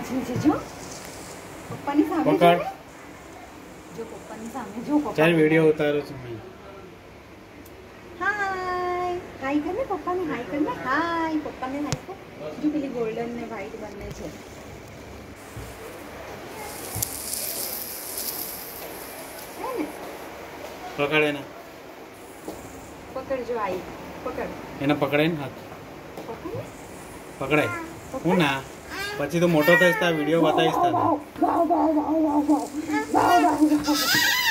છે જો પપ્પાની સામે પકડ જો પપ્પાની સામે જો પપ્પા ચાલ વિડિયો ઉતારું છું મેં હાય કર ને પપ્પાને હાય કર ને હાય પપ્પાને હાય કર જો પેલી ગોલ્ડન ને વ્હાઈટ બંને છે પકડ એને પકડ જો આઈ પકડ એને પકડાય ને હાથ પકડ પકડાય હું ના પછી તો મોટો થઈશ તો આ વિડીયો બતાવીશ તને